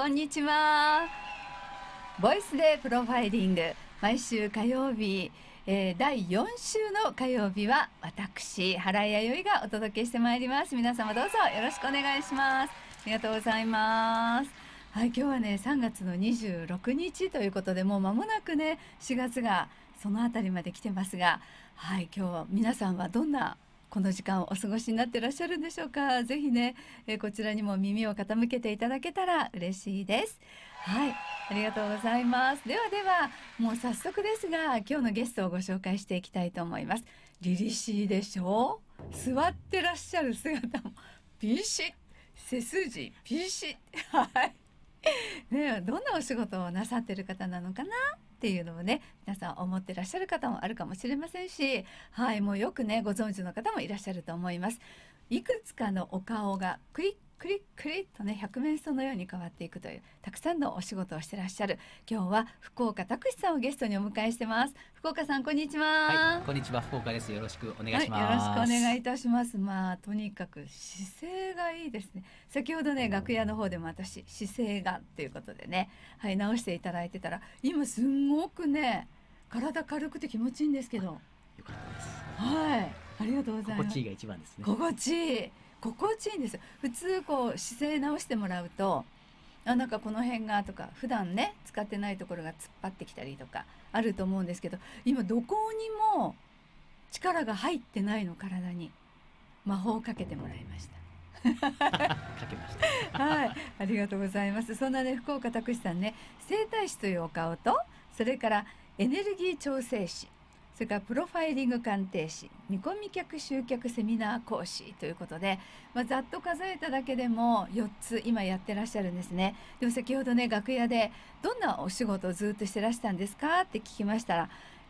こんにちは。ボイスでプロファイリング、毎週火曜日、第4週の火曜日は私原井弥生がお届けしてまいります。皆様どうぞよろしくお願いします。ありがとうございます。はい、今日はね3月の26日ということで、もう間もなくね4月がそのあたりまで来てますが、はい、今日は皆さんはどんなこの時間をお過ごしになっていらっしゃるんでしょうか。ぜひね、こちらにも耳を傾けていただけたら嬉しいです。はい、ありがとうございます。ではもう早速ですが、今日のゲストをご紹介していきたいと思います。凛々しいでしょう。座ってらっしゃる姿もビシッ、背筋ビシッはいね、どんなお仕事をなさってる方なのかなっていうのをね、皆さん思ってらっしゃる方もあるかもしれませんし、はい、もうよくねご存知の方もいらっしゃると思います。いくつかのお顔がクリックリックリッとね百面相のように変わっていくというたくさんのお仕事をしてらっしゃる、今日は福岡拓司さんをゲストにお迎えしてます。福岡さん、こんにちは。 はい、こんにちは、福岡です。よろしくお願いします。 はい、よろしくお願いいたします。とにかく姿勢がいいですね。先ほどね楽屋の方でも私姿勢がということでね、はい、直していただいてたら、今すんごくね体軽くて気持ちいいんですけど。 よかったです。 はい、ありがとうございます。 心地いいが一番ですね。 心地いいんです。普通こう姿勢直してもらうと、なんかこの辺がとか普段ね使ってないところが突っ張ってきたりとかあると思うんですけど、今どこにも力が入ってないの。体に魔法をかけてもらいましたかけました。 はい、ありがとうございます。そんなね福岡拓司さんね、整体師というお顔と、それからエネルギー調整師、それからプロファイリング鑑定士、見込み客集客セミナー講師ということで、ざっと数えただけでも4つ今やってらっしゃるんですね。でも先ほどね楽屋でどんなお仕事をずっとしてらしたんですかって聞きましたら、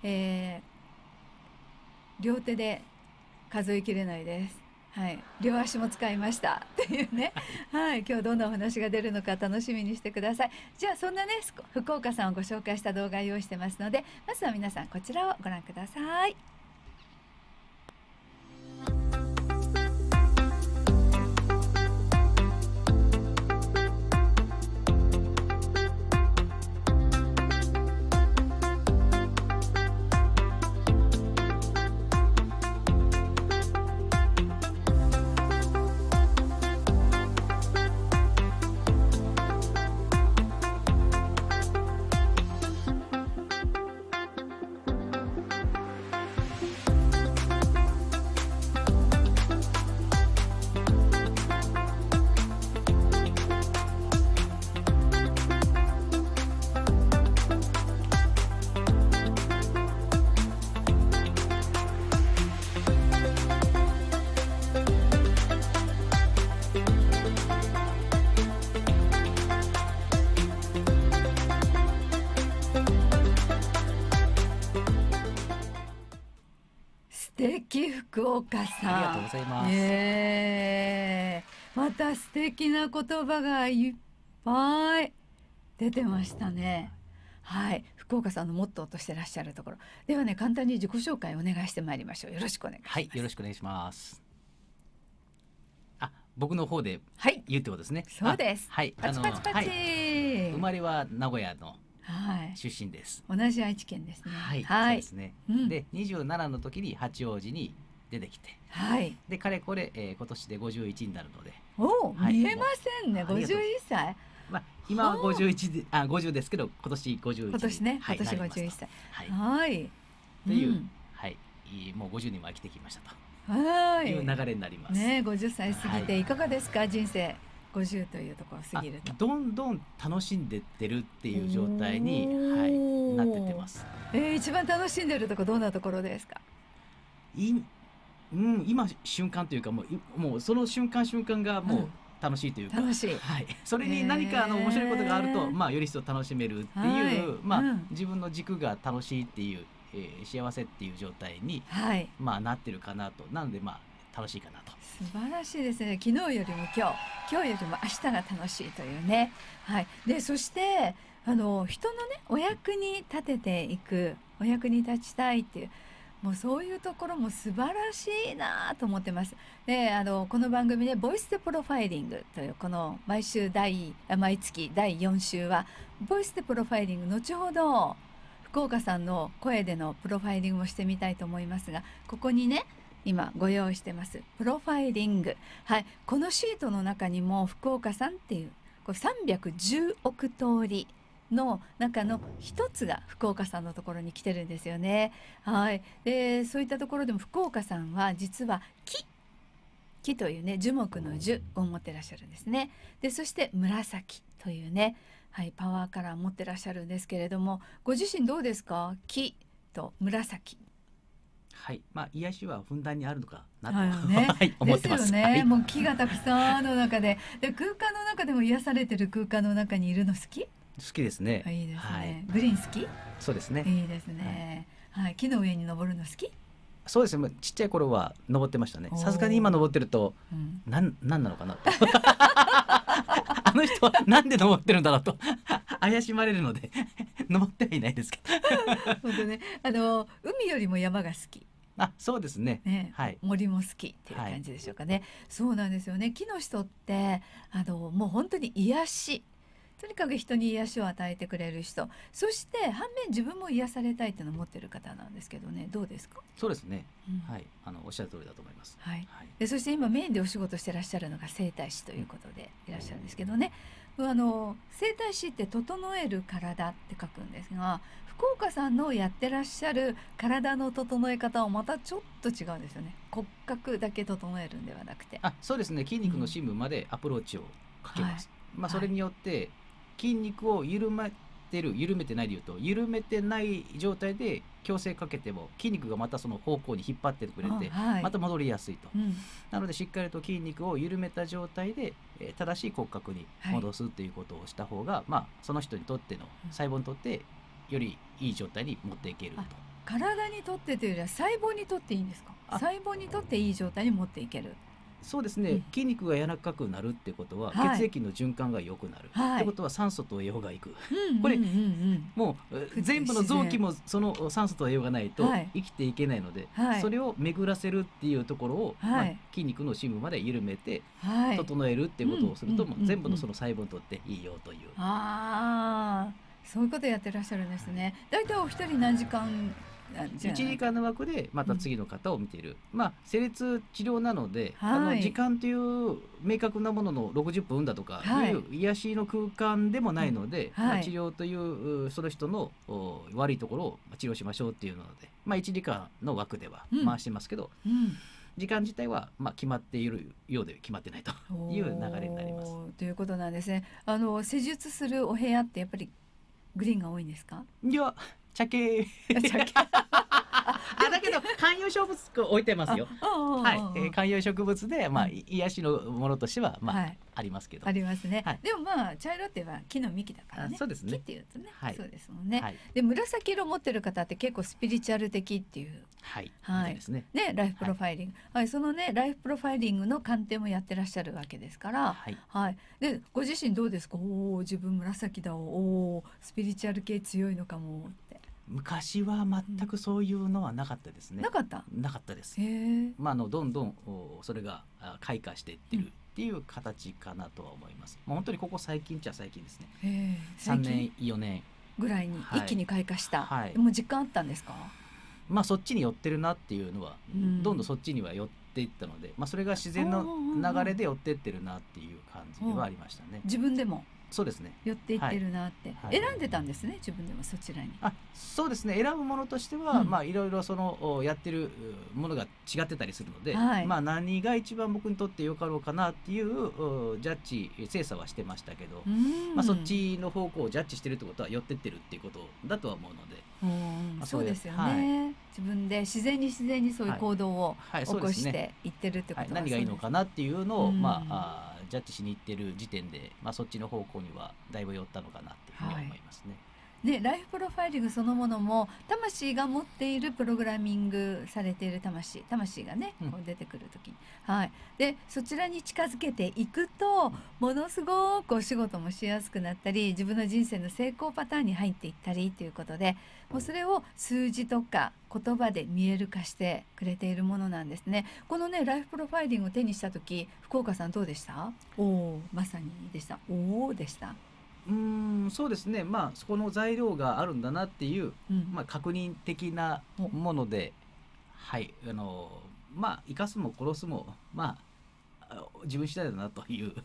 両手で数えきれないです。はい、両足も使いましたっていうねはい、今日どんなお話が出るのか楽しみにしてください。じゃあそんなね福岡さんをご紹介した動画を用意してますので、まずは皆さんこちらをご覧ください。素敵、福岡さん。 ありがとうございます。 また素敵な言葉がいっぱい出てましたね。はい、福岡さんのモットーとしてらっしゃるところではね、簡単に自己紹介をお願いしてまいりましょう。よろしくお願いします。 はい、よろしくお願いします。僕の方で言うってことですね。 そうです。 はい、 パチパチパチ、 生まれは名古屋の出身です。 同じ愛知県ですね。 はい、そうですね。で、27の時に八王子に出てきて、でかれこれ、今年で51になるので。 見えませんね。51歳。 今は51で50ですけど、今年51。 今年ね、今年51歳。はい。 という、はい、もう50年は生きてきましたと。いう流れになります。 ね、50歳過ぎていかがですか、人生。50というところ過ぎるとどんどん楽しんでってるっていう状態に、なってってます。 一番楽しんでるところどんなところですか。 今瞬間というか、もうその瞬間瞬間がもう楽しいというか、それに何か面白いことがあると、より一層楽しめるっていう、自分の軸が楽しいっていう、幸せっていう状態に、なってるかなと。なので楽しいかなと。 素晴らしいですね。昨日よりも今日よりも明日が楽しいというね。はい。でそして人のねお役に立てていく、お役に立ちたいっていう、 もうそういうところも素晴らしいなと思ってます。で、この番組でボイスでプロファイリングというこの毎月第4週はボイスでプロファイリング、後ほど福岡さんの声でのプロファイリングもしてみたいと思いますが、ここにね今ご用意してますプロファイリング、はい、このシートの中にも福岡さんっていうこれ310億通りの中の一つが福岡さんのところに来てるんですよね。はい、でそういったところでも福岡さんは実は木というね樹木の樹を持ってらっしゃるんですね。でそして紫というね、はい、パワーカラー持ってらっしゃるんですけれども、ご自身どうですか？木と紫。 はい、癒しはふんだんにあるのかなと、 ねはい、思ってます。 ですよね、 はい、 もう木がたくさんある中で空間の中でも癒されてる空間の中にいるの好き？ 好きですね。 いいですね、 はい、 グリーン好き？ そうですね。 いいですね、はい、木の上に登るの好き？ そうですね。ちっちゃい頃は登ってましたね。さすがに今登ってると、なんなのかなとあの人はなんで登ってるんだろうと怪しまれるので登ってはいないですけど本当ね、海よりも山が好き。 そうですね。はい、 森も好きっていう感じでしょうかね。そうなんですよね。木の人ってもう本当に癒し、とにかく人に癒しを与えてくれる人、そして反面自分も癒されたいっていうのを持ってる方なんですけどね、どうですか？ そうですね、はい、おっしゃる通りだと思います。 はい、でそして今メインでお仕事してらっしゃるのが整体師ということでいらっしゃるんですけどね、整体師って整える体って書くんですが、福岡さんのやってらっしゃる体の整え方はまたちょっと違うんですよね。骨格だけ整えるんではなくて、 そうですね、筋肉の深部までアプローチをかけます。それによって筋肉を緩めてないでいうと、緩めてない状態で矯正かけても筋肉がまたその方向に引っ張ってくれて、また戻りやすいと、なのでしっかりと筋肉を緩めた状態で、正しい骨格に戻すということをした方が、その人にとっての細胞にとってよりいい状態に持っていけると。 体にとってというよりは細胞にとっていいんですか？細胞にとっていい状態に持っていける。 そうですね、筋肉が柔らかくなるってことは、血液の循環が良くなる、ってことは酸素と栄養がいく、これもう全部の臓器もその酸素と栄養がないと生きていけないので、それを巡らせるっていうところを、筋肉の深部まで緩めて整えるっていうことをすると、もう全部のその細胞にとっていいよという。 そういうことやってらっしゃるんですね。だいたいお一人何時間 1時間の枠でまた次の方を見ている、施術治療なので、時間という明確なものの60分だとかいう癒しの空間でもないので、治療というその人の悪いところを治療しましょうっていうので、1時間の枠では回してますけど、時間自体は決まっているようで決まってないという流れになります。 ということなんですね。施術するお部屋ってやっぱりグリーンが多いんですか？ いや、茶系だけど観葉植物置いてますよ。観葉植物で癒しのものとしてはありますけど。 ありますね。でも茶色っては木の幹だからね。 そうですね。 木っていうとね、そうですもんね。で紫色持ってる方って結構スピリチュアル的っていう。 ですね。 ライフプロファイリング。そのねライフプロファイリングの鑑定もやってらっしゃるわけですから。でご自身どうですか？自分紫だ。スピリチュアル系強いのかもって。 昔は全くそういうのはなかったですね。 なかったです。どんどんそれが開花していってるっていう形かなとは思います。本当にここ最近最近ですね。3年4年ぐらいに一気に開花した。もう実感あったんですか？ そっちに寄ってるなっていうのは、どんどんそっちには寄っていったので、それが自然の流れで寄ってってるなっていう感じではありましたね。 自分でもそうですね。 寄っていってるなって、選んでたんですね。自分でもそちらに。 そうですね。選ぶものとしては、いろいろそのやってるものが違ってたりするので、何が一番僕にとってよかろうかなっていうジャッジ精査はしてましたけど、そっちの方向をジャッジしてるってことは寄ってってるっていうことだとは思うので。 そうですよね。自分で自然にそういう行動を起こしていってるってことは、 何がいいのかなっていうのをジャッジしに行ってる時点で、そっちの方向にはだいぶ寄ったのかなっていうふうに思いますね。 ね、ライフプロファイリングそのものも魂が持っているプログラミングされている魂がね、こう出てくる時に、はい、でそちらに近づけていくとものすごくお仕事もしやすくなったり、自分の人生の成功パターンに入っていったりということで、もうそれを数字とか言葉で見える化してくれているものなんですね。このねライフプロファイリングを手にした時、福岡さんどうでした？まさにでした。でした。 そうですね、まあそこの材料があるんだなっていう、まあ、確認的なもので、はい、まあ生かすも殺すもまあ自分次第だなという、はい、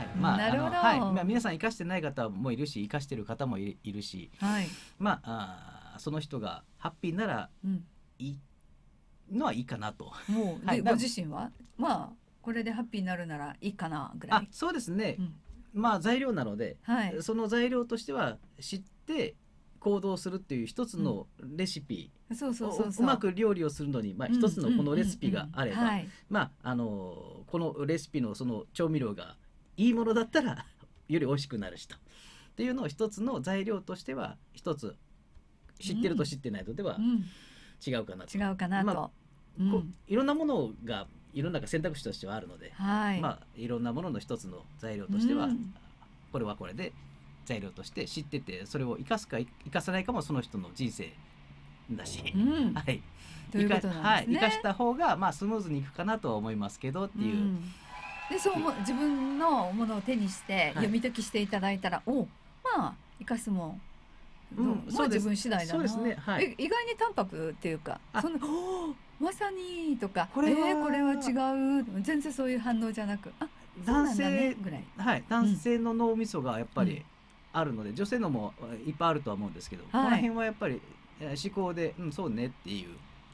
まあなるほど、 はい、まあ、皆さん生かしてない方もいるし、生かしてる方もいるし、 はい、 まあその人がハッピーならいいのはいいかなと。 もう、はい、ご自身はまあこれでハッピーになるならいいかなぐらい。 そうですね、まあ材料なので、はい、その材料としては知って行動するっていう一つのレシピ、うまく料理をするのに、まあ、一つのこのレシピがあれば、まあこのレシピのその調味料がいいものだったらより美味しくなるしとっていうのを一つの材料としては一つ知ってると知ってないとでは違うかなと。まあいろんなものが世の中選択肢としてはあるので、まあいろんなものの一つの材料としては、これはこれで材料として知ってて、それを生かすか生かさないかもその人の人生だし、はい、 ということなんですね。 生かした方がまあスムーズにいくかなとは思いますけどっていう。 でそう自分のものを手にして読み解きしていただいたら、まあ生かすもまあ自分次第だな。 そうですね、はい、 意外に淡白っていうか、そのまさにとかこれは違う、全然そういう反応じゃなく、 男性ぐらい、はい、男性の脳みそがやっぱりあるので、女性のもいっぱいあるとは思うんですけど、この辺はやっぱり思考でそうねっていう。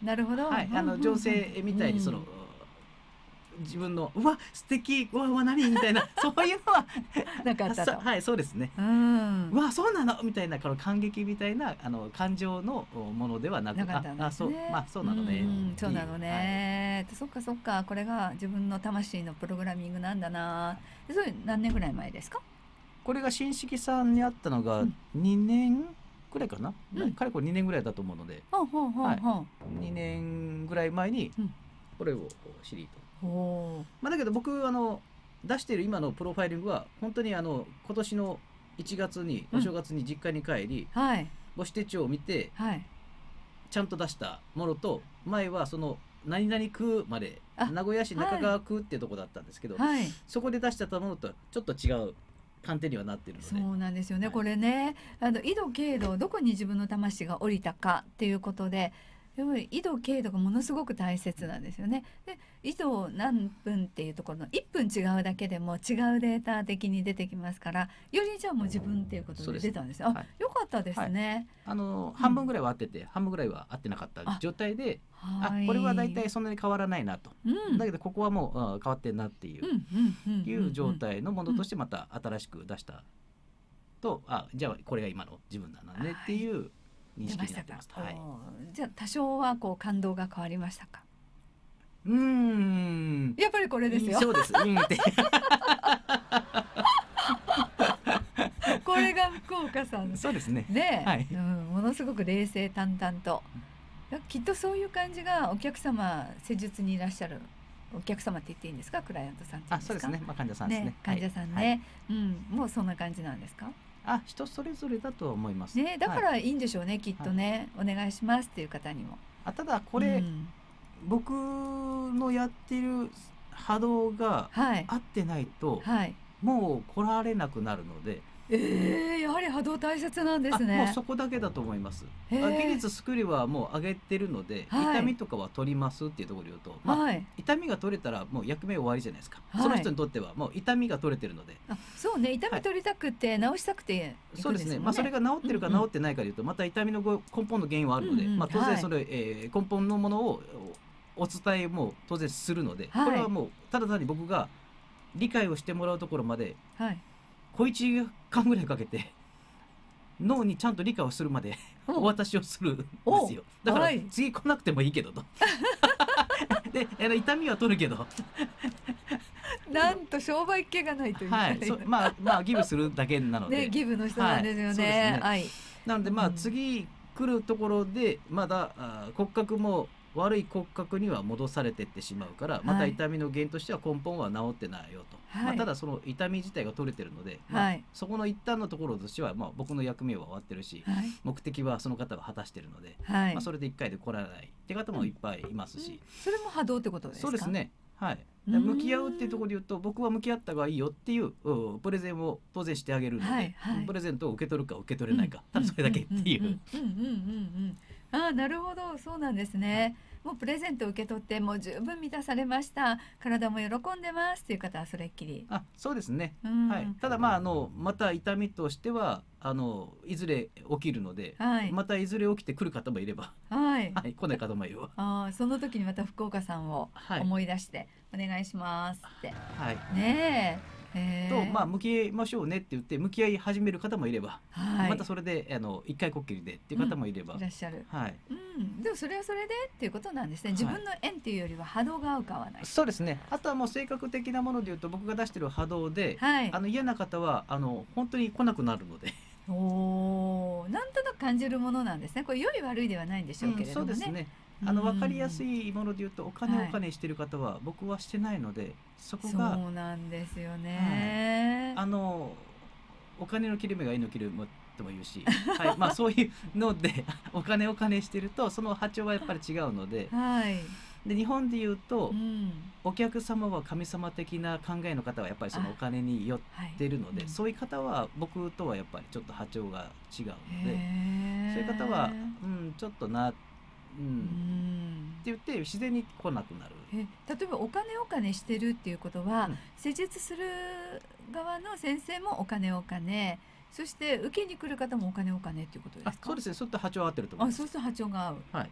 なるほど。 はい、女性みたいにその、自分のうわ素敵うわ何みたいなそういうのはなかったと。 はい、そうですね。うわそうなのみたいなこの感激みたいな感情のものではなく、そうまあそうなのね。 そうなのね。そっかそっか、これが自分の魂のプログラミングなんだな。それ何年ぐらい前ですか？ これが新式さんにあったのが2年ぐらいかな。かれこれ2年ぐらいだと思うので、2年ぐらい前にこれを知りと。まあだけど僕出している今のプロファイリングは本当に今年の1月にお正月に実家に帰り、母子手帳を見てちゃんと出したものと、前はその何々区まで名古屋市中川区っていうところだったんですけど、そこで出しちゃったものとちょっと違う観点にはなっているので。 そうなんですよね、これね緯度経度どこに自分の魂が降りたかっていうことで、やっぱり緯度経度がものすごく大切なんですよね。で緯度何分っていうところの1分違うだけでも違うデータ的に出てきますから、よりじゃあもう自分っていうことで出たんですよ。よかったですね。 半分ぐらいは合ってて、半分ぐらいは合ってなかった状態で、これはだいたいそんなに変わらないなと、だけどここはもう変わってんなっていう状態のものとしてまた新しく出したと、じゃあこれが今の自分なんだねっていう認識になってます。 じゃあ多少はこう感動が変わりましたか？やっぱりこれですよ。 そうです。 これが福岡さん。 そうですね。 ものすごく冷静淡々と、きっとそういう感じがお客様、施術にいらっしゃるお客様って言っていいんですか？クライアントさんっていうんですか？ そうですね。まあ患者さんですね。 患者さんね。もうそんな感じなんですか？ 人それぞれだと思いますね。だからいいんでしょうね、きっとね。お願いしますっていう方にも。 ただこれ、僕のやってる波動が合ってないと、もう来られなくなるので。 やはり波動大切なんですね。 もうそこだけだと思います。技術作りはもう上げてるので、痛みとかは取りますっていうところで言うと、痛みが取れたらもう役目終わりじゃないですか。その人にとってはもう痛みが取れてるので。 そうね、痛み取りたくて治したくて、 そうですね。それが治ってるか治ってないかでいうと、また痛みの根本の原因はあるので、当然それ根本のものをお伝えも当然するので、これはもうただ単に僕が理解をしてもらうところまで。小1間ぐらいかけて脳にちゃんと理解をするまでお渡しをするんですよ。だから次来なくてもいいけどとで痛みは取るけどなんと商売っ気がないという、 はい、まあギブするだけなので、 ね、ギブの人なんですよね。はい。 なのでまあ次来るところでまだ骨格も悪い骨格には戻されてってしまうから、また痛みの原因としては根本は治ってないよと、まあ、ただその痛み自体が取れてるので、まあ、そこの一旦のところとしては、まあ、僕の役目は終わってるし、目的はその方が果たしてるので、まあ、それで1回で来られないって方もいっぱいいますし、 それも波動ってことですか？ そうですね、はい、向き合うっていうところで言うと、僕は向き合った方がいいよっていうプレゼンを当然してあげるので、プレゼントを受け取るか受け取れないか、ただそれだけっていう。 ああ、なるほど、そうなんですね。もうプレゼントを受け取ってもう十分満たされました、体も喜んでますっていう方はそれっきり。 そうですね、はい、ただまあまた痛みとしてはいずれ起きるので、またいずれ起きてくる方もいれば、来ない方もいるわ。 その時にまた福岡さんを思い出してお願いしますって、ねえとまあ向き合いましょうねって言って向き合い始める方もいれば、またそれで一回こっきりでっていう方もいれば、 いらっしゃる。 はい。 でもそれはそれでっていうことなんですね。自分の縁っていうよりは波動が合うか合わない。 そうですね。あとはもう性格的なものでいうと、僕が出してる波動で、嫌な方は本当に来なくなるので。 なんとなく感じるものなんですね。これ良い悪いではないんでしょうけれどもね。そうですね。 分かりやすいもので言うと、お金してる方は僕はしてないので、そこがそうなんですよね。 お金の切れ目がいいの切れ目とも言うし、まあそういうのでお金してるとその波長はやっぱり違うので、で日本で言うと、お客様は神様的な考えの方はやっぱりそのお金に寄ってるので、そういう方は僕とはやっぱりちょっと波長が違うので、そういう方はちょっとって言って自然に来なくなる。 例えばお金してるっていうことは、施術する側の先生もお金、そして受けに来る方もお金っていうことですか？ そうですね。そういった波長合ってると思います。 そうすると波長が合う。 はい。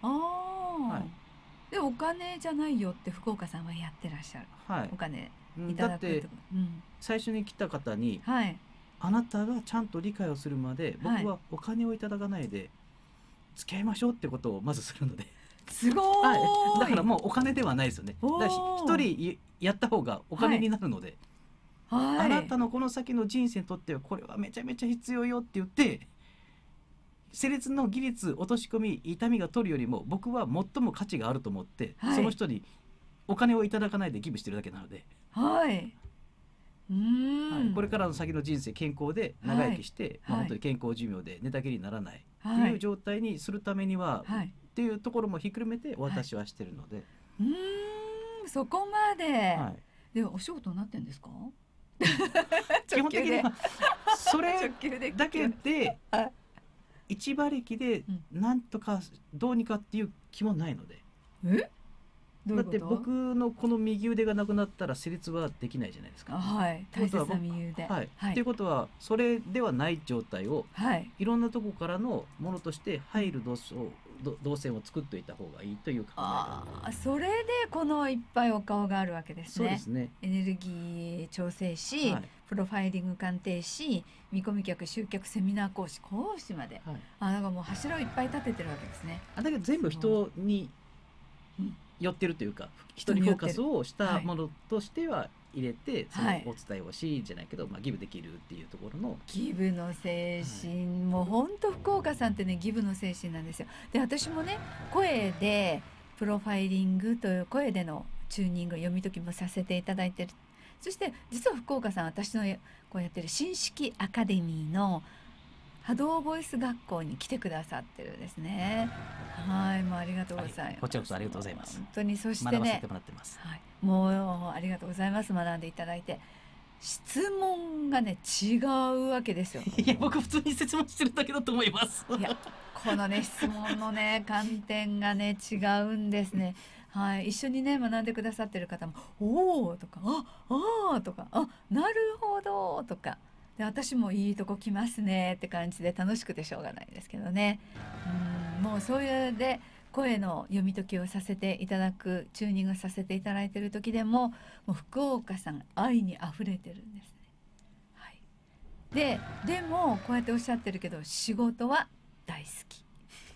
でお金じゃないよって福岡さんはやってらっしゃる。お金いただくってこと。 最初に来た方に、あなたがちゃんと理解をするまで僕はお金をいただかないで付き合いましょうってことをまずするので。 すごい。 だからもうお金ではないですよね。だから一人やった方がお金になるので、あなたのこの先の人生にとってはこれはめちゃめちゃ必要よって言って、施術の技術、落とし込み、痛みが取るよりも僕は最も価値があると思って、その人にお金をいただかないでギブしてるだけなので、これからの先の人生健康で長生きして、本当に健康寿命で寝たきりにならないっていう状態にするためには、っていうところもひっくるめてお渡しはしてるので、 そこまで、でお仕事になってんですか？ 基本的にはそれだけで一馬力でなんとかどうにかっていう気もないので。だって僕のこの右腕がなくなったら施術はできないじゃないですか。 大切な右腕。 ということはそれではない状態をいろんなところからのものとして入る動線を作っておいた方がいいという考え。 それでこのいっぱいお顔があるわけですね。 そうですね。 エネルギー調整士、プロファイリング鑑定士、見込み客、集客、セミナー講師まで、なんかもう柱をいっぱい立ててるわけですね。 だけど全部人に寄ってるというか、人にフォーカスをしたものとしては入れて、そのお伝えをしじゃないけど、ギブできるっていうところのギブの精神、もう本当福岡さんってね、ギブの精神なんですよ。で私もね、声でプロファイリングという声でのチューニング、読み解きもさせていただいてる。そして実は福岡さん、私のこうやってる新式アカデミーの波動ボイス学校に来てくださってるんですね。もうありがとうございます。 こちらこそありがとうございます。 本当に。そしてね、 学ばせてもらってます。 もうありがとうございます。学んでいただいて、質問がね違うわけですよ。 いや僕普通に質問してるだけだと思います。 いやこのね質問のね観点がね違うんですね。一緒にね学んでくださってる方も「おお」とか「ああ」とか「なるほど」とか。で私もいいとこ来ますねって感じで楽しくてしょうがないですけどね。もうそういうで声の読み解きをさせていただく、チューニングさせていただいている時でも、もう福岡さん愛にあふれてるんですね。でもこうやっておっしゃってるけど仕事は大好き。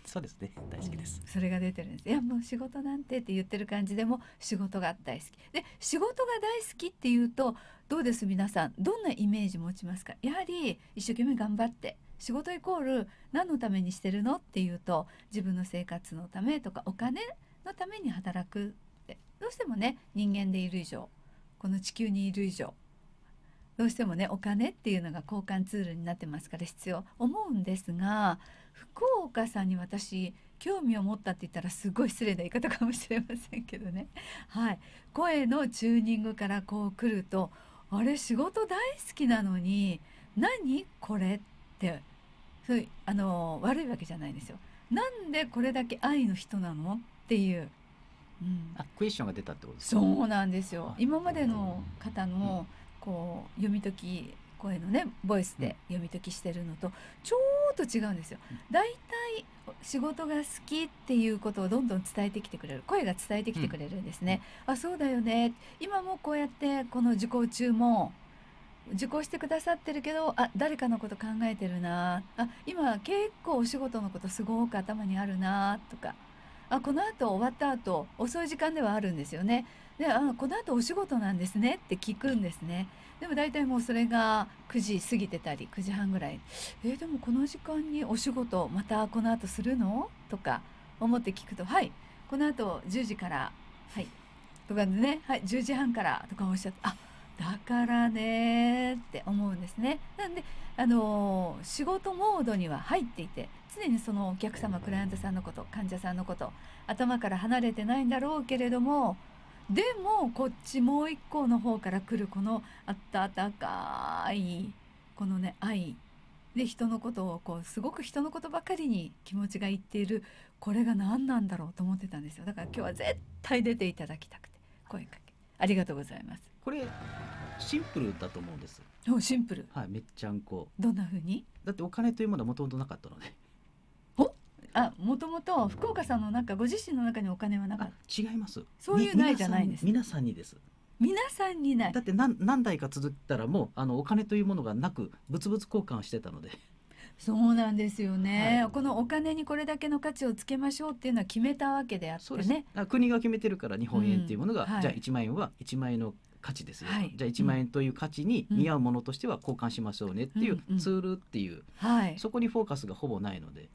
そうですね、大好きです、 それが出てるんです。いやもう仕事なんてって言ってる感じでも仕事が大好きで、仕事が大好きっていうとどうです？皆さんどんなイメージ持ちますか？やはり一生懸命頑張って仕事イコール何のためにしてるのっていうと、自分の生活のためとかお金のために働くって、どうしてもね、人間でいる以上、この地球にいる以上、どうしてもねお金っていうのが交換ツールになってますから必要思うんですが、福岡さんに私興味を持ったって言ったらすごい失礼な言い方かもしれませんけどね、はい、声のチューニングからこう来ると、あれ仕事大好きなのに何これってそう悪いわけじゃないですよ。なんでこれだけ愛の人なのっていう、 クエスチョンが出たってことですか？そうなんですよ。今までの方のこう読み解き、声のねボイスで読み解きしてるのとちょっと違うんですよ。だいたい仕事が好きっていうことをどんどん伝えてきてくれる、声が伝えてきてくれるんですね、あ、そうだよね、今もこうやってこの受講中も受講してくださってるけど、あ、誰かのこと考えてるな、あ、今結構お仕事のことすごく頭にあるなとか、あ、この後終わった後遅い時間ではあるんですよね。で、この後お仕事なんですねって聞くんですね。でも大体もうそれが9時過ぎてたり9時半ぐらい、でもこの時間にお仕事またこの後するのとか思って聞くと、はい、この後10時からはいとかでね、はい、10時半からとかおっしゃって、あ、だからねって思うんですね。なんで仕事モードには入っていて、常にそのお客様クライアントさんのこと、患者さんのこと頭から離れてないんだろうけれども、でもこっちもう一個の方から来るこの温かいこのね愛で、人のことをこうすごく人のことばかりに気持ちがいっている、これが何なんだろうと思ってたんですよ。だから今日は絶対出ていただきたくて声かけありがとうございます。 これシンプルだと思うんです。 シンプル、 はい、めっちゃんこ。 どんな風に？ だってお金というものはもともとなかったので。 もともと福岡さんの中、ご自身の中にお金はなかった？ 違います。 そういうないじゃないんです。 皆さんにです。 皆さんにない。 だって何代か続いたらもうお金というものがなく物々交換をしてたので。 そうなんですよね、このお金にこれだけの価値をつけましょうっていうのは決めたわけであってね。 国が決めてるから日本円っていうものが、じゃあ1万円は1万円の価値ですよ、じゃあ1万円という価値に見合うものとしては交換しましょうねっていうツールっていう、そこにフォーカスがほぼないので。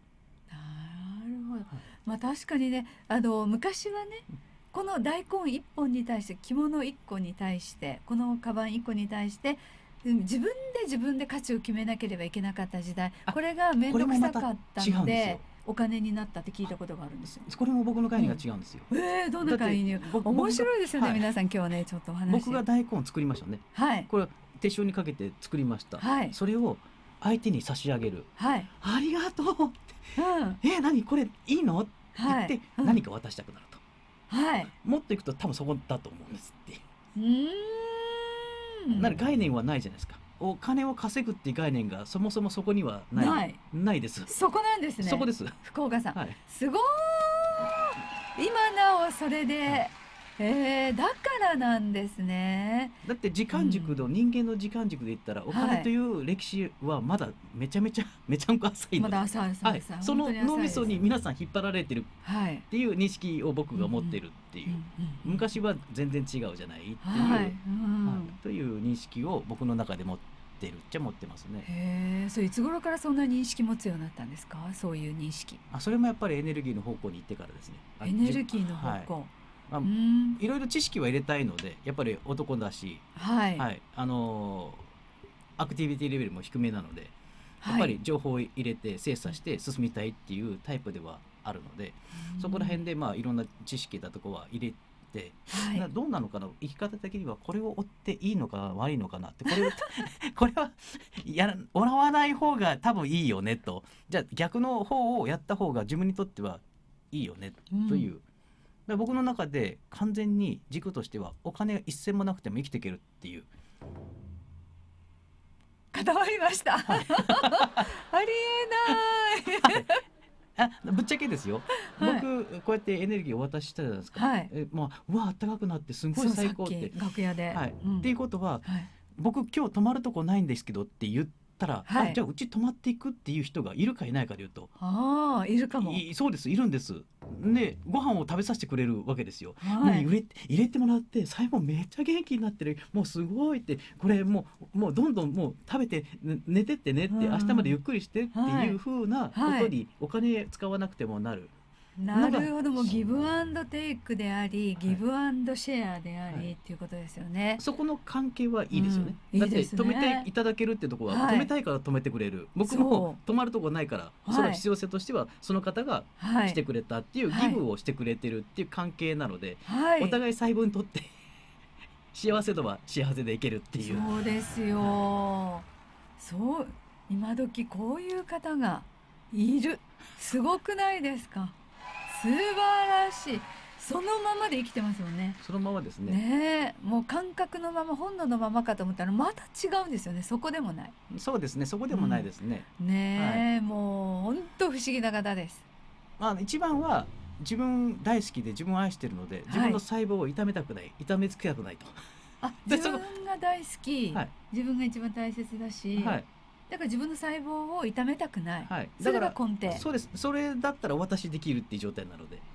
まあ確かにね、昔はね、この大根1本に対して、着物1個に対して、このカバン1個に対して自分で価値を決めなければいけなかった時代、これが面倒くさかったのでお金になったって聞いたことがあるんですよ。 これも僕の概念が違うんですよ。 どんな概念？面白いですよね、皆さん今日はねちょっとお話。 僕が大根を作りましたね。これ手塩にかけて作りました。それを相手に差し上げる。ありがとう。何これいいのって言って何か渡したくなると。もっといくと多分そこだと思うんですっていう。なる概念はないじゃないですか。お金を稼ぐっていう概念がそもそもそこにはないです。 そこなんですね。 そこです。 福岡さん、すごい。今なおそれで、だからなんですね。 だって時間軸の、人間の時間軸で言ったらお金という歴史はまだめちゃんこ浅いので、 まだ浅い、 その脳みそに皆さん引っ張られてるっていう認識を僕が持ってるっていう、昔は全然違うじゃないっていう、という認識を僕の中で持ってるっちゃ持ってますね。 それいつ頃からそんな認識持つようになったんですか？そういう認識。 それもやっぱりエネルギーの方向に行ってからですね。 エネルギーの方向、 いろいろ知識は入れたいので、やっぱり男だし、アクティビティレベルも低めなので、やっぱり情報を入れて精査して進みたいっていうタイプではあるので、そこら辺でいろんな知識だとかは入れて、どうなのかな、生き方的にはこれを追っていいのか悪いのかなって、これは追わない方が多分いいよねと、じゃあ逆の方をやった方が自分にとってはいいよねという。僕の中で完全に軸としてはお金が一銭もなくても生きていけるっていう。 固まりました。ありえない。ぶっちゃけですよ、僕こうやってエネルギーをお渡ししたじゃないですか。うわ、暖かくなってすごい最高って楽屋で、 っていうことは、僕今日泊まるとこないんですけどって言ったら、 はい、 じゃあうち泊まっていくっていう人がいるかいないかでいうと、 いるかも。 そうです、いるんです。でご飯を食べさせてくれるわけですよ。 はい、 入れてもらって、最後めっちゃ元気になってる、もうすごいって、これもうどんどんもう食べて寝てってねって、明日までゆっくりしてっていう風なことにお金使わなくてもなる。 なるほど、もうギブアンドテイクであり、ギブアンドシェアであり、っていうことですよね。 そこの関係はいいですよね。だって止めていただけるってところは、止めたいから止めてくれる。僕も止まるとこないから、その必要性としてはその方がしてくれたっていうギブをしてくれてるっていう関係なので、お互い細分取って幸せ度は幸せでいけるっていう。 そうですよ。そう、今時こういう方がいる。すごくないですか。素晴らしい。そのままで生きてますよね。 そのままですね。 ねえ、もう感覚のまま、本能のままかと思ったらまた違うんですよね。そこでもない。 そうですね、そこでもないですね。 ねえ、もう本当不思議な方です。 一番は自分大好きで自分を愛しているので、自分の細胞を痛めたくない、痛めつけたくないと。 自分が大好き、自分が一番大切だし、だから自分の細胞を痛めたくない、それが根底。 そうです。それだったら私できるっていう状態なので、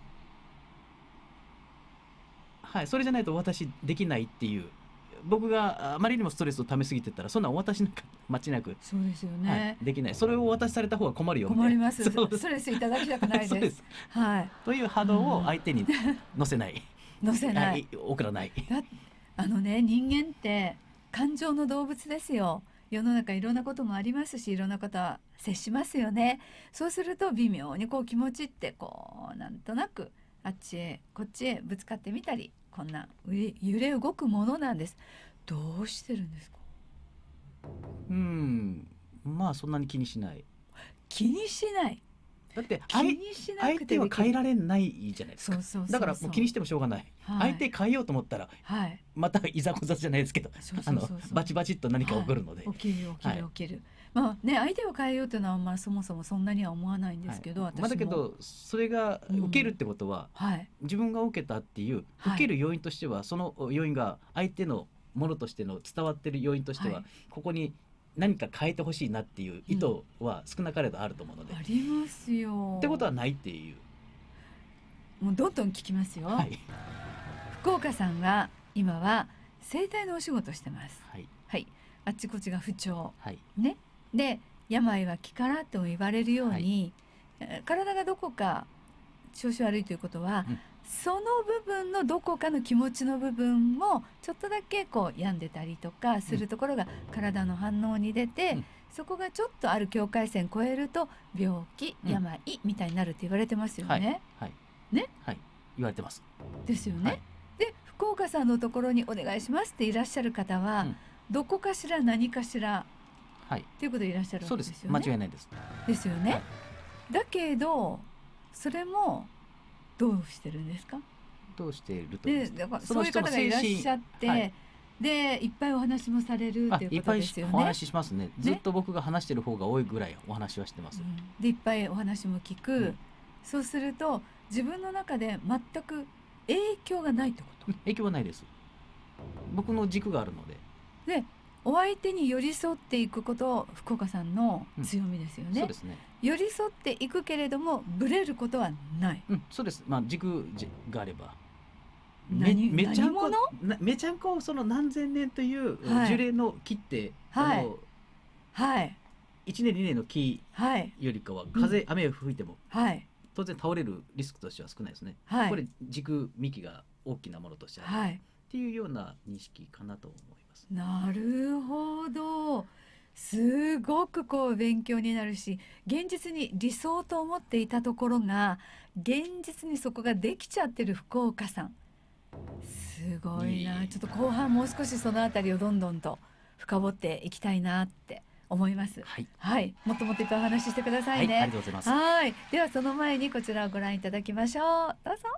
それじゃないと私できないっていう、僕があまりにもストレスをためすぎてたら、そんなお渡しなんか間違いなく、 そうですよね、 できない。それをお渡しされた方が困るよみたいな。 困ります。ストレスいただきたくないです。 という波動を相手に乗せない乗せない、 送らない。 人間って感情の動物ですよ。世の中いろんなこともありますし、いろんなことは接しますよね。そうすると微妙にこう気持ちってこうなんとなくあっちへこっちへぶつかってみたり、こんな揺れ動くものなんです。どうしてるんですか。 そんなに気にしない。 気にしない。 だって相手は変えられないじゃないですか。だからもう気にしてもしょうがない。相手変えようと思ったら、またいざこざじゃないですけど、バチバチっと何か起こるので、 起きる。相手を変えようというのはそもそもそんなには思わないんですけど、私もだけどそれが受けるってことは、自分が受けたっていう受ける要因としては、その要因が相手のものとしての伝わってる要因としては、ここに何か変えてほしいなっていう意図は少なかれどあると思うので、 ありますよ。 ってことはないっていう。 もうどんどん聞きますよ。福岡さんが今は整体のお仕事してます。あっちこっちが不調、ね。で病は気からと言われるように、体がどこか調子悪いということは、その部分のどこかの気持ちの部分もちょっとだけこう病んでたりとかするところが体の反応に出て、そこがちょっとある境界線超えると病気、病みたいになるって言われてますよね。 言われてます。 ですよね。で福岡さんのところにお願いしますっていらっしゃる方は、どこかしら何かしらっていうことでいらっしゃるわけですよね。 間違いないです。 ですよね。だけどそれもどうしてるんですか。 どうしているとだからそういう方がいらっしゃって、でいっぱいお話もされるっていうことですよね。 いっぱいお話ししますね。ずっと僕が話してる方が多いぐらいお話はしてます。 でいっぱいお話も聞く。そうすると自分の中で全く影響がないってこと。 影響はないです。僕の軸があるので。 でお相手に寄り添っていくこと福岡さんの強みですよね。 そうですね。 寄り添っていくけれどもブレることはない。 そうです。軸があれば。 めちゃんこその何千年という樹齢の木って、1年2年の木よりかは雨を吹いても当然倒れるリスクとしては少ないですね。これ軸幹が大きなものとしてあるっていうような認識かなと思います。 なるほど。すごくこう勉強になるし、現実に理想と思っていたところが現実にそこができちゃってる福岡さん、すごいな。ちょっと後半もう少しそのあたりをどんどんと深掘っていきたいなって思います。もっともっといっぱいお話ししてくださいね。 ありがとうございます。 ではその前にこちらをご覧いただきましょう。どうぞ。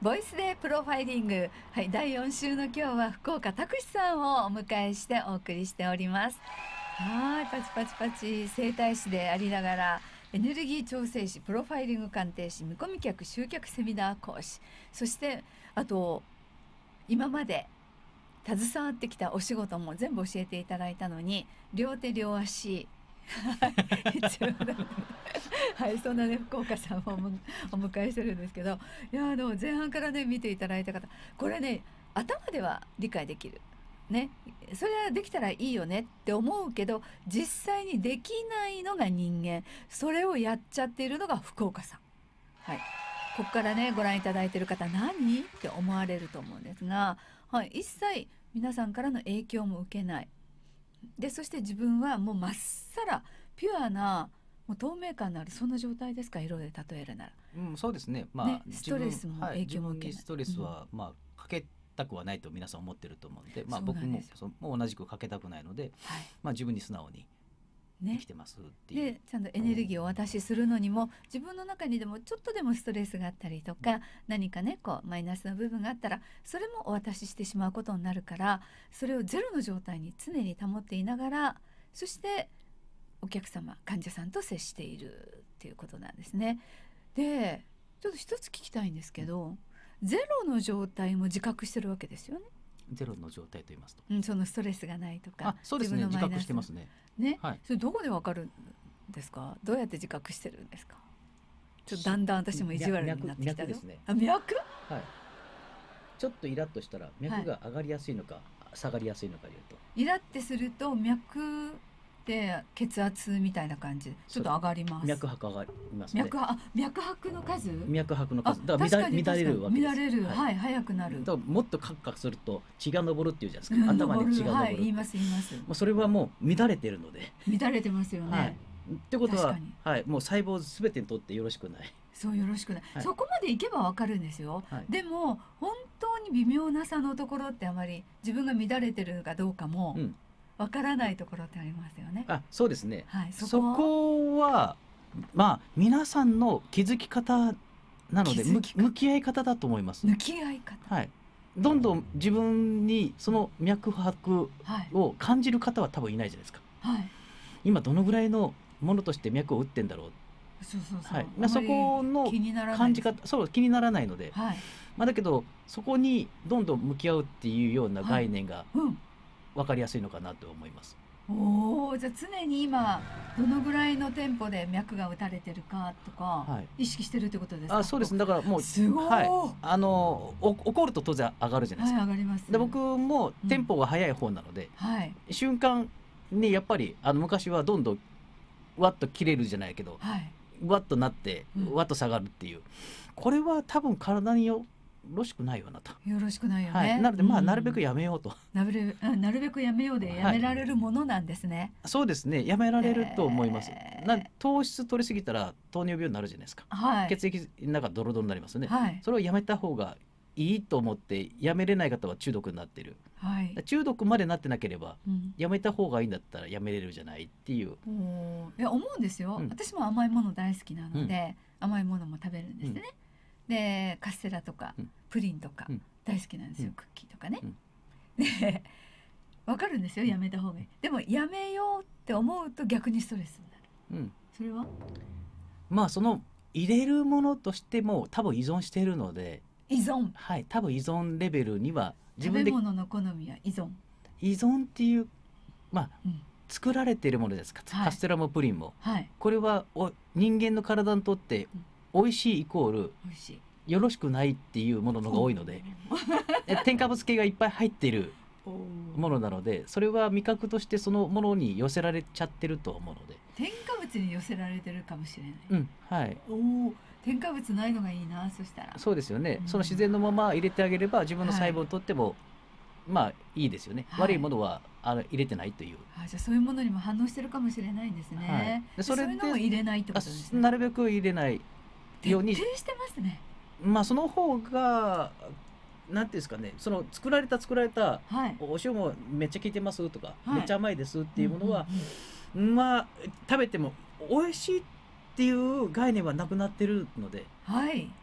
ボイスデープロファイリング、はい、第4週の今日は福岡拓司さんをお迎えしてお送りしております。はい、パチパチパチ、整体師でありながらエネルギー調整士、プロファイリング鑑定士、見込み客集客セミナー講師、そしてあと今まで携わってきたお仕事も全部教えていただいたのに、両手両足必要だはい、そんなね福岡さんをお迎えしてるんですけど、いや前半からね見ていただいた方、これね頭では理解できるね、それはできたらいいよねって思うけど、実際にできないのが人間、それをやっちゃっているのが福岡さん。はい、ここからねご覧いただいている方、何って思われると思うんですが、はい、一切皆さんからの影響も受けないで、そして自分はもうまっさらピュアな、もう透明感のある、そんな状態ですか、色で例えるなら。 そうですね。 ね、ストレスも影響も受けない、 ストレスは、かけたくはないと皆さん思ってると思うので、僕も同じくかけたくないので、自分に素直に生きてますっていう、 でちゃんとエネルギーをお渡しするのにも、自分の中にでもちょっとでもストレスがあったりとか、何かねこうマイナスの部分があったら、それもお渡ししてしまうことになるから、それをゼロの状態に常に保っていながら、そしてお客様、患者さんと接しているっていうことなんですね。でちょっと一つ聞きたいんですけど、ゼロの状態も自覚してるわけですよね。 ゼロの状態と言いますと、 そのストレスがないとか。 そうですね、自覚してますね。 はい、それどこでわかるんですか。どうやって自覚してるんですか。ちょっとだんだん私も意地悪になってきたよ。 脈ですね。 脈？ はい。ちょっとイラッとしたら脈が上がりやすいのか、下がりやすいのかでいうと。 イラってすると脈で血圧みたいな感じでちょっと上がります。 脈拍上がりますね。 脈拍の数？ 脈拍の数。だから乱れるわけです。 乱れる、はい、速くなる。 だからもっとカクカクすると血が上るっていうじゃないですか。頭に血が上る。 はい、言います。 それはもう乱れてるので。 乱れてますよね。 ってことは、はい、もう細胞すべてにとってよろしくない。 そうよろしくない。そこまでいけばわかるんですよ。でも本当に微妙な差のところってあまり自分が乱れてるかどうかも。わからないところってありますよね。 そうですね。そこは皆さんの気づき方なので、向き合い方だと思います。 向き合い方。 はい。どんどん自分にその脈拍を感じる方は多分いないじゃないですか。はい。今どのぐらいのものとして脈を打ってんだろう。はい。そこの感じ方、そう気にならないので。はい。だけどそこにどんどん向き合うっていうような概念が。分かりやすいのかなと思います。 じゃあ常に今どのぐらいのテンポで脈が打たれてるかとか意識してるってことですか。 そうですね。だからもうすごい、 怒ると当然上がるじゃないですか。 上がります。 で僕もテンポが速い方なので、瞬間にやっぱり昔はどんどんわっと切れるじゃないけど、わっとなってわっと下がるっていう、これは多分体によろしくないよなと。 よろしくないよね。 なのでなるべくやめようと。 なるべくやめようでやめられるものなんですね。 そうですね。やめられると思います。糖質取りすぎたら糖尿病になるじゃないですか。血液の中ドロドロになりますね。それをやめた方がいいと思ってやめれない方は中毒になってる。中毒までなってなければやめた方がいいんだったらやめれるじゃないっていう。 いや思うんですよ。私も甘いもの大好きなので甘いものも食べるんですね。でカステラとかプリンとか大好きなんですよ。クッキーとかね。で分かるんですよ、やめた方がいい。でもやめようって思うと逆にストレスになる。それはその入れるものとしても多分依存しているので。 依存。 はい、多分依存レベルには自分で食べ物の好みは依存っていう作られているものですか。カステラもプリンも、これは人間の体にとって美味しいイコールよろしくないっていうものが多いので添加物系がいっぱい入っているものなので、それは味覚としてそのものに寄せられちゃってると思うので。 添加物に寄せられてるかもしれない。添加物ないのがいいな。そしたらそうですよね。その自然のまま入れてあげれば自分の細胞にとってもいいですよね。悪いものは入れてないという。 じゃあそういうものにも反応してるかもしれないんですね。そういうのも入れないってことですね。 なるべく入れないように。 徹底してますね。 その方がなんていうんですかね、その作られたお塩もめっちゃ効いてますとか、めっちゃ甘いですっていうものは食べても美味しいっていう概念はなくなってるので、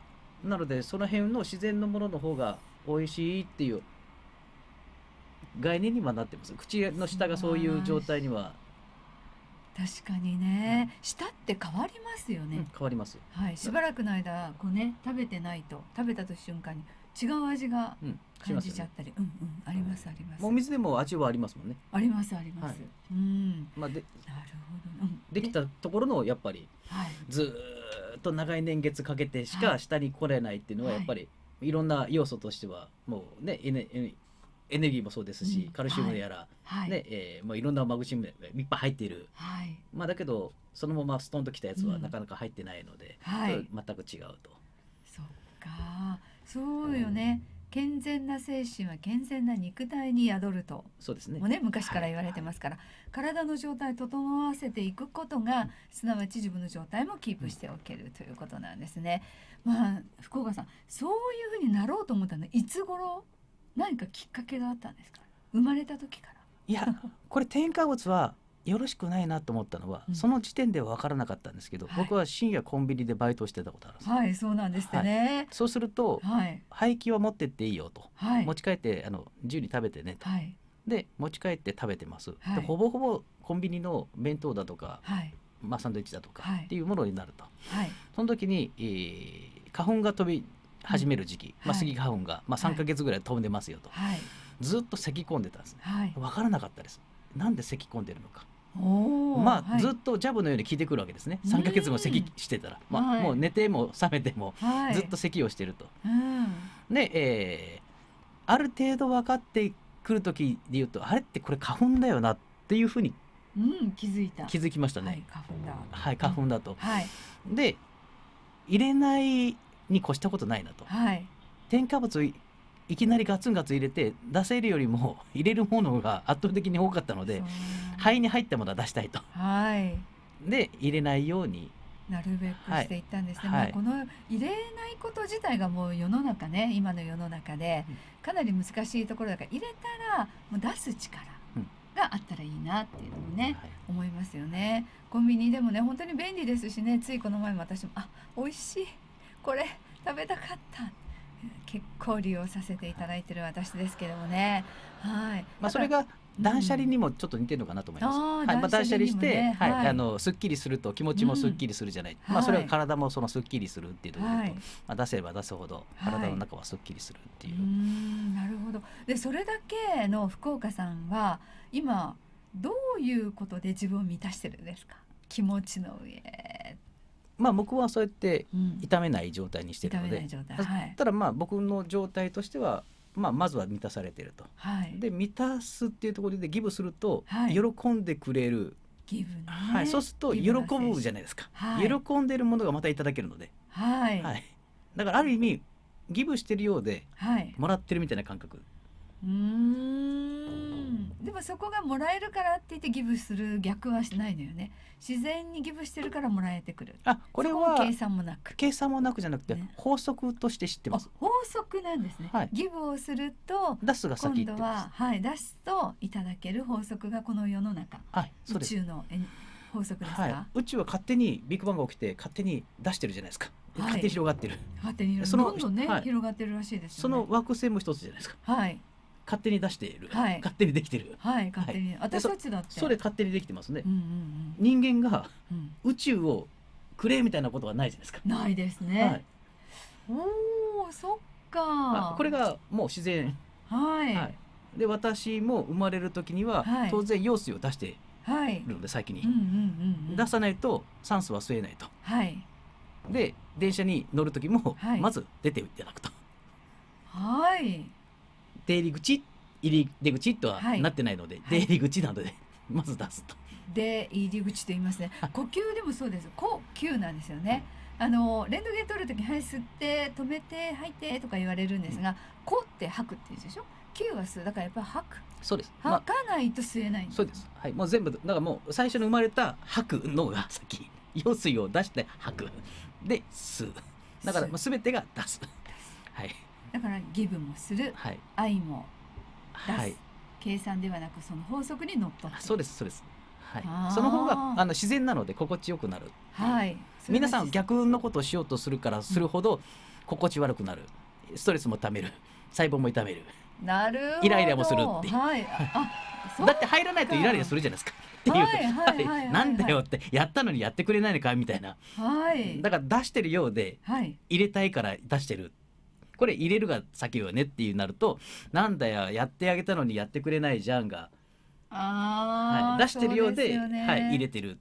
なのでその辺の自然のものの方が美味しいっていう概念にはなってます。口の下がそういう状態には。 確かにね、舌って変わりますよね。 変わります。 はい、しばらくの間こうね食べてないと、食べた瞬間に違う味が感じちゃったり、ありますあります。 お水でも味はありますもんね。 ありますあります。 まあで、 なるほど。 できたところのやっぱりずっと長い年月かけてしか下に来れないっていうのはやっぱりいろんな要素としてはもうね、エネルギーもそうですし、カルシウムやらね、いろんなマグネシウムいっぱい入っている。まあだけどそのままストンときたやつはなかなか入ってないので、全く違うと。 そっか、そうよね。健全な精神は健全な肉体に宿ると。 そうですね。 もうね、昔から言われてますから、体の状態を整わせていくことが、すなわち自分の状態もキープしておけるということなんですね。まあ福岡さん、そういうふうになろうと思ったのはいつ頃、何かきっかけがあったんですか。生まれた時から。 いや、これ添加物はよろしくないなと思ったのは、その時点では分からなかったんですけど、僕は深夜コンビニでバイトをしてたことあるんです。 はい、そうなんですね。 そうすると、廃棄は持ってっていいよと、持ち帰って自由に食べてねと、で持ち帰って食べてます。でほぼほぼコンビニの弁当だとか、サンドイッチだとかっていうものになると、その時に、花粉が飛び始める時期、スギ花粉が、3ヶ月ぐらい飛んでますよと、ずっと咳き込んでたんですね。分からなかったです。なんで咳き込んでるのか。ずっとジャブのように効いてくるわけですね。3ヶ月も咳してたら、もう寝ても覚めてもずっと咳をしてると。で、ある程度分かってくる時でいうと、あれってこれ花粉だよなっていうふうに気づきましたね。花粉だと。で入れないに越したことないなと。添加物いきなりガツンガツン入れて出せるよりも入れるものが圧倒的に多かったので、肺に入ったものは出したいと。で入れないようになるべくしていったんですね。この入れないこと自体がもう世の中ね、今の世の中でかなり難しいところだから、入れたらもう出す力があったらいいなっていうのもね、思いますよね。コンビニでもね、本当に便利ですしね。ついこの前も私も美味しい、これ食べたかった、結構利用させていただいている私ですけどもね。 それが断捨離にもちょっと似てるのかなと思います。断捨離して、すっきりすると気持ちもすっきりするじゃない。それは体もすっきりするっていうところと、出せば出すほど体の中はすっきりするっていう。 なるほど。でそれだけの福岡さんは今どういうことで自分を満たしてるんですか。気持ちの上。 僕はそうやって痛めない状態にしてるので、ただ僕の状態としてはまずは満たされていると。で満たすっていうところでギブすると喜んでくれる。 ギブね。 そうすると喜ぶじゃないですか。喜んでるものがまたいただけるので、だからある意味ギブしてるようでもらってるみたいな感覚。 でもそこがもらえるからって言ってギブする逆はしないのよね。自然にギブしてるからもらえてくる。 これは計算もなくじゃなくて、法則として知ってます。 法則なんですね。ギブをすると出すが先って今度は出すといただける法則がこの世の中、宇宙の法則ですか。 宇宙は勝手にビッグバンが起きて勝手に出してるじゃないですか。勝手に広がってる。 どんどんね広がってるらしいですよね。 その惑星も一つじゃないですか。勝手に出している、勝手にできてる、 勝手に、私たちだってそれ勝手にできてますね。人間が宇宙をくれみたいなことはないじゃないですか。 ないですね。おお、そっか。 これがもう自然。で私も生まれる時には当然羊水を出しているので、先に出さないと酸素は吸えないと。で電車に乗る時もまず出ていただくと。出入り口入り出口とはなってないので、出入り口なのでまず出すと。 出入り口と言いますね。呼吸でもそうです。呼吸なんですよね。レントゲン取る時に吸って止めて吐いてとか言われるんですが、呼って吐くって言うでしょ。吸は吸う。だからやっぱり吐く。 そうです。 吐かないと吸えないんです。 そうです。もう全部だからもう最初に生まれた吐くのが先、羊水を出して吐くで吸う。だから全てが出す。 だからギブもする、愛も出す、計算ではなくその法則にのっとって。 そうですそうです。その方が自然なので心地よくなる。皆さん逆のことをしようとするからするほど、 心地悪くなる、ストレスもためる、細胞も痛める、 なるほど、 イライラもするっていう、 はい、 だって入らないとイライラするじゃないですかっていう、なんだよって、やったのにやってくれないのかみたいな、 はい、 だから出してるようで、入れたいから出してる、これ入れるが先よねっていうなると、なんだよやってあげたのにやってくれないじゃんが、出してるようで、入れてる。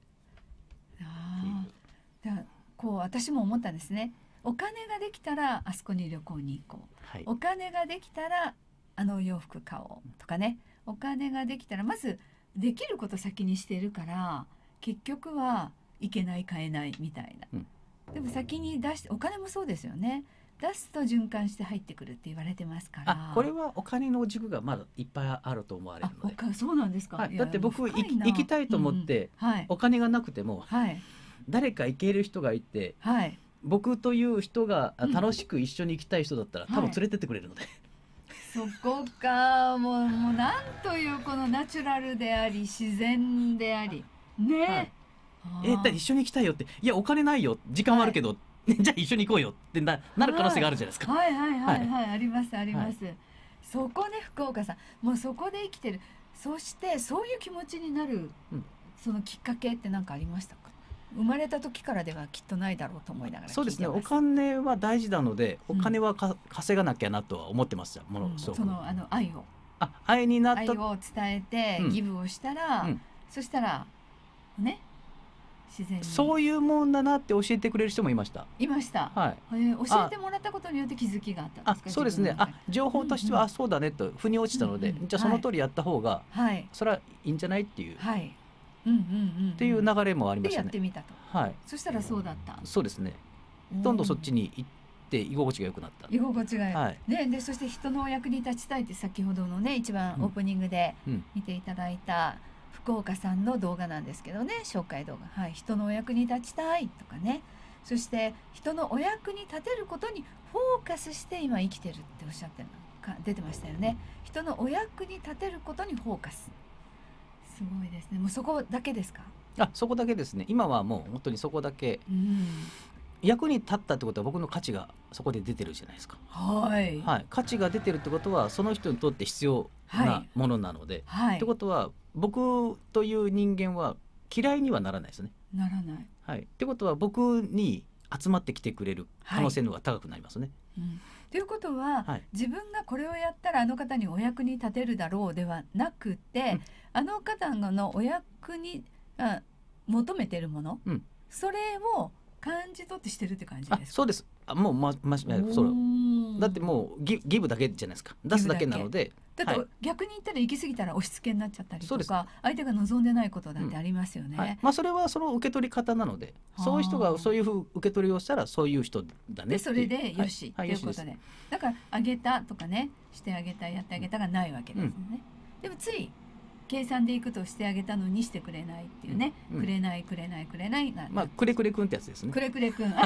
こう私も思ったんですね。お金ができたらあそこに旅行に行こう、お金ができたらあの洋服買おうとかね、お金ができたらまずできること先にしているから、結局はいけない買えないみたいな、でも先に出して、お金もそうですよね、出すと循環して入ってくるって言われてますから。 これはお金の軸がまだいっぱいあると思われるので。 そうなんですか。 だって僕行きたいと思って、お金がなくても、誰か行ける人がいて、僕という人が楽しく一緒に行きたい人だったら、多分連れてってくれるので、 そこか、もうなんというこのナチュラルであり自然でありね、 だ一緒に行きたいよって、いやお金ないよ、時間はあるけど、じゃあ一緒に行こうよってなる可能性があるじゃないですか。 ありますあります、そこね、福岡さんもうそこで生きてる。そしてそういう気持ちになる、そのきっかけって何かありましたか？生まれた時からではきっとないだろうと思いながら聞いてます。 そうですね、お金は大事なので、お金は稼がなきゃなとは思ってました。 その愛を愛になった、 愛を伝えてギブをしたら、そしたらね、自然にそういうもんだなって教えてくれる人もいました。 教えてもらったことによって気づきがあったんですか？ そうですね、情報としてはそうだねと腑に落ちたので、じゃあその通りやった方がそれはいいんじゃないっていう、っていう流れもありましたね。 やってみたと。そしたらそうだった。 そうですね、どんどんそっちに行って居心地が良くなった。 居心地がね、でそして人のお役に立ちたいって先ほどのね、一番オープニングで見ていただいた福岡さんの動画なんですけどね、紹介動画、人のお役に立ちたいとかね、そして人のお役に立てることにフォーカスして今生きてるっておっしゃってるの出てましたよね。人のお役に立てることにフォーカス、すごいですね。もうそこだけですか？ そこだけですね。今はもう本当にそこだけ、役に立ったってことは僕の価値がそこで出てるじゃないですか。価値が出てるってことはその人にとって必要なものなので、ってことは僕という人間は嫌いにはならないですね。 ならない。 ってことは僕に集まってきてくれる可能性の方が高くなりますね。 ということは、自分がこれをやったらあの方にお役に立てるだろうではなくて、あの方のお役に求めてるもの、それを感じ取ってしてるって感じですか？ そうです。もうそうだってもうギブだけじゃないですか。出すだけなので。 だって逆に言ったら行き過ぎたら押し付けになっちゃったりとか、相手が望んでないことだってありますよね。 それはその受け取り方なので、そういう人がそういう受け取りをしたらそういう人だねっていう。 それでよしっていうことで、だからあげたとかね、してあげたやってあげたがないわけですよね。でもつい計算でいくとしてあげたのにしてくれないっていうね、くれないくれないくれないな、 くれくれくんってやつですね。 くれくれくん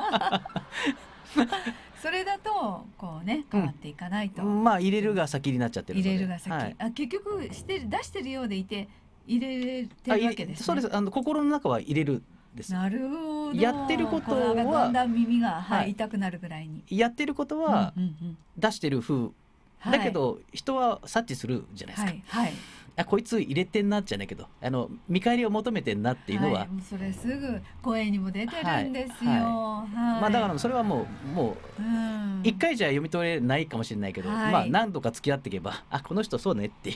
それだとこうね、変わっていかないと、 入れるが先になっちゃってるので、 入れるが先、結局出してるようでいて入れてるわけですね。 そうです。心の中は入れるです。 なるほど。 やってることはだんだん耳が痛くなるぐらいにやってることは出してる風だけど、人は察知するじゃないですか。こいつ入れてんなじゃないけど、見返りを求めてんなっていうのは、 それすぐ声にも出てるんですよ。 だからそれはもう一回じゃ読み取れないかもしれないけど、何度か付き合っていけば、この人そうねっていう、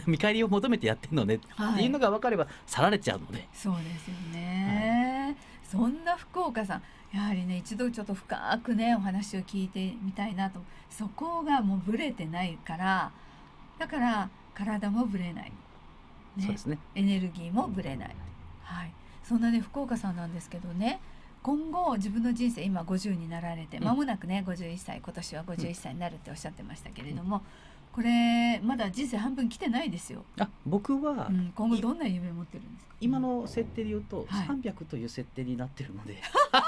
見返りを求めてやってるのねっていうのが分かれば去られちゃうので。 そうですよね。そんな福岡さん、やはりね、一度ちょっと深くねお話を聞いてみたいなと。そこがもうブレてないから、だから体もぶれない、 そうですね、 エネルギーもぶれない、そんなね福岡さんなんですけどね、今後自分の人生、今50になられて間もなくね51歳、今年は51歳になるっておっしゃってましたけれども、これまだ人生半分来てないですよ。 僕は、 今後どんな夢を持ってるんですか？ 今の設定で言うと、300という設定になってるので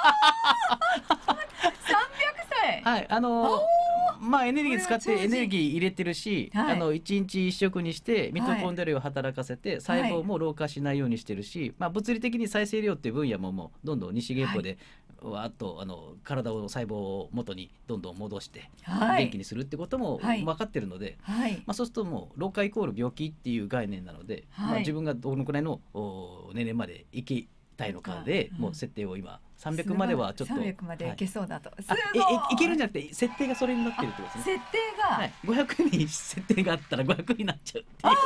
300歳、 エネルギー使ってエネルギー入れてるし、一日一食にしてミトコンドリアを働かせて細胞も老化しないようにしてるし、物理的に再生医療っていう分野ももうどんどん西原法でわっと体を細胞を元にどんどん戻してはい元気にするってこともはい分かってるので、 はいまあ、そうするともう老化イコール病気っていう概念なので、 はいまあ、自分がどのくらいの年齢まで生きたいのかで、 うんもう設定を今300まではちょっと 300までいけそうだと、すあごいいけるんじゃなくて設定がそれになってるってことですね。 設定が、 はい、500に設定があったら500になっちゃうっていう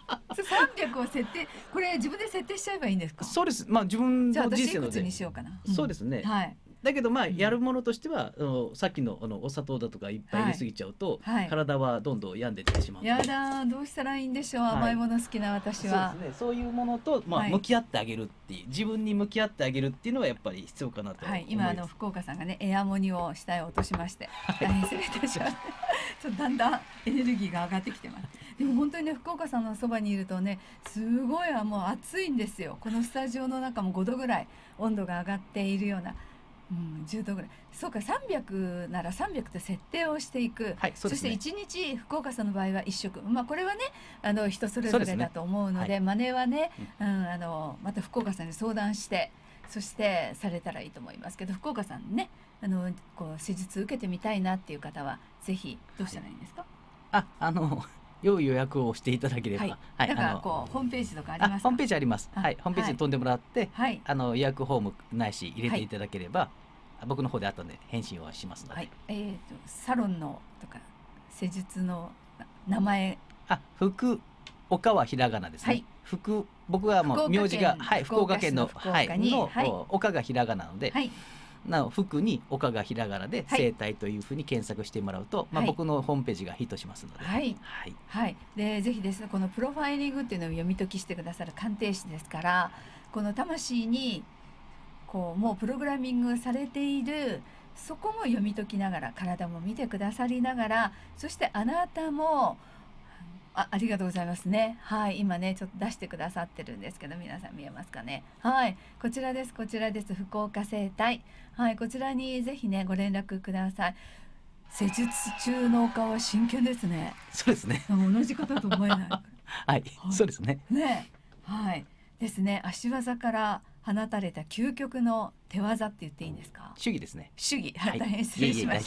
300を設定、これ自分で設定しちゃえばいいんですか？ そうです、まあ、自分じゃあの人生ので私いくつにしようかな、 そうですね、 はいだけどまあうんやるものとしては、さっきのお砂糖だとかいっぱい入れすぎちゃうと、 はい体はどんどん病んでってしまうので、 やだどうしたらいいんでしょう、 はい甘いもの好きな私は。 そうですね、そういうものと、まあはい向き合ってあげるっていう、自分に向き合ってあげるっていうのはやっぱり必要かなと思はいい、 ます。 今福岡さんがねエアモニを下へ落としまして大変失礼いたしましたちょっとだんだんエネルギーが上がってきてます。でも本当にね福岡さんのそばにいるとねすごいもう暑いんですよ。このスタジオの中も5度ぐらい温度が上がっているような、10度ぐらい、そうか300なら300と設定をしていく、 はい、そうですね。 そして1日福岡さんの場合は1食、まあ、これはね人それぞそうですねれだと思うので真似はね、また福岡さんに相談してそしてされたらいいと思いますけど、福岡さんねこう施術受けてみたいなっていう方はぜひどうしたらいいんですか？ 良い予約をしていただければ、 はい、だからこうホームページとかありますか？ ホームページあります。はい、ホームページに飛んでもらって、 はい予約フォームないし入れていただければ、僕の方で後で返信をしますので。 はい、サロンのとか施術の名前、 福岡はひらがなですね。 はい、 僕はもう名字が福岡県の福岡に、 岡がひらがなので、 はい、 なお福に岡がひらがなで生態というふうに検索してもらうと、僕のホームページがヒットしますので、 はいはい、でぜひですねこのプロファイリングっていうのを読み解きしてくださる鑑定士ですから、この魂にこうもうプログラミングされているそこも読み解きながら体も見てくださりながら、そしてあなたもありがとうございますね。はい、今ねちょっと出してくださってるんですけど皆さん見えますかね。はい、こちらです、こちらです。福岡生態、はい、こちらにぜひねご連絡ください。施術中のお顔は真剣ですね。 そうですね。 同じ方と思えない。 はい、そうですね。 ね、はいですね。足技から放たれた究極の手技って言っていいんですか？ 手技ですね。 手技、大変失礼しました。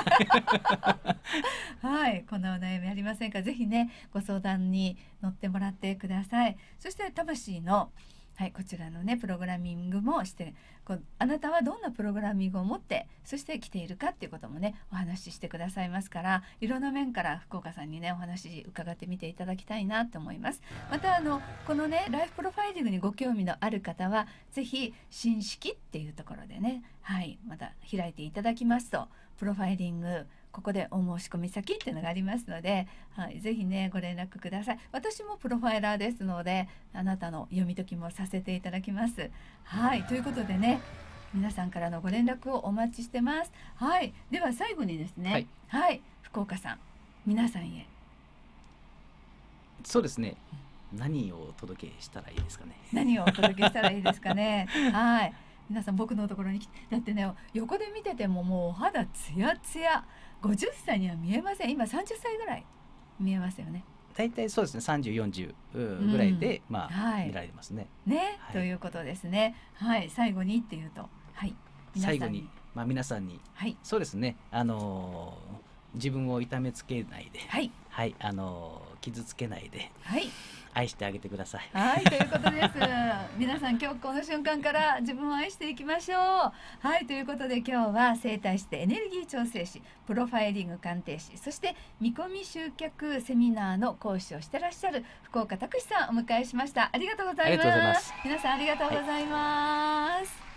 はい、このお悩みありませんか？ぜひねご相談に乗ってもらってください。そして魂のこちらのねプログラミングもしてあなたはどんなプログラミングを持ってそして来ているかっていうこともねお話ししてくださいますから、いろんな面から福岡さんにねお話伺ってみていただきたいなと思います。またこのねライフプロファイリングにご興味のある方はぜひ新式っていうところでね、また開いていただきますとプロファイリングここでお申し込み先っていうのがありますので、ぜひねご連絡ください。私もプロファイラーですのであなたの読み解きもさせていただきます。ということでね皆さんからのご連絡をお待ちしてます。では最後にですね、福岡さん皆さんへ。 そうですね。何をお届けしたらいいですかね。 何をお届けしたらいいですかね。皆さん僕のところに来て、だってね横で見ててももうお肌ツヤツヤ、50歳には見えません。今30歳ぐらい見えますよね。 大体そうですね、30、40ぐらいで、見られますね。 ということですね。最後にっていうと、 最後に皆さんに、そうですね、自分を痛めつけないで、傷つけないで、愛してあげてください。 ということです。皆さん今日この瞬間から自分を愛していきましょう。ということで今日は整体師でエネルギー調整師、プロファイリング鑑定士、そして見込み集客セミナーの講師をしてらっしゃる福岡拓司さんをお迎えしました。ありがとうございます。皆さんありがとうございます。